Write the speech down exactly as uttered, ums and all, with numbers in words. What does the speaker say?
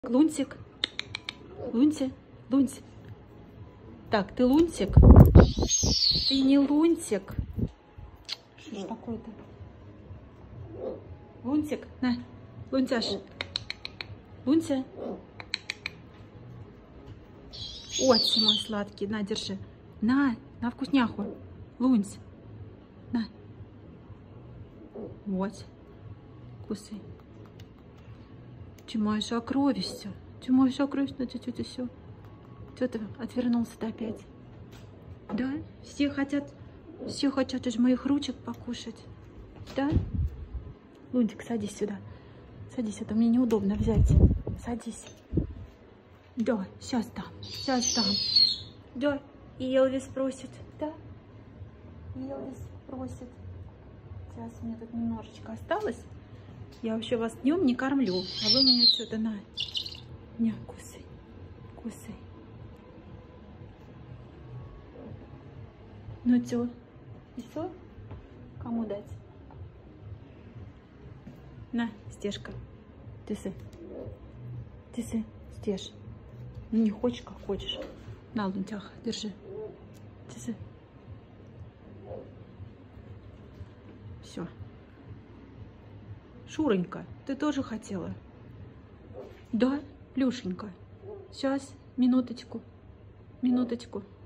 Лунтик, Лунти, Лунти. Так, ты Лунтик? Ты не Лунтик. Что ж такое-то? Лунтик, на, Лунтяш. Лунтя. Ой, ты мой сладкий, на, держи. На, на вкусняху. Лунть, на. Вот, кусай. Ты моя сокровище. Ты моя сокровище, ну ты что-то все. Что ты отвернулся-то опять? Да? Все хотят, все хотят из моих ручек покушать. Да? Лунтик, садись сюда. Садись, а то мне неудобно взять. Садись. Да, сейчас дам. Сейчас дам. Да, и Элвис просит. Да? И Элвис просит. Сейчас мне тут немножечко осталось. Я вообще вас днем не кормлю, а вы меня что-то на... Не, кусай, кусай. Ну что, и все? Кому дать? На, Стежка, тысы, тысы, Стеж. Ну не хочешь, как хочешь. На, Лунтях, держи. Тысы. Все. Шуронька, ты тоже хотела? Да, Плюшенька. Сейчас, минуточку, минуточку.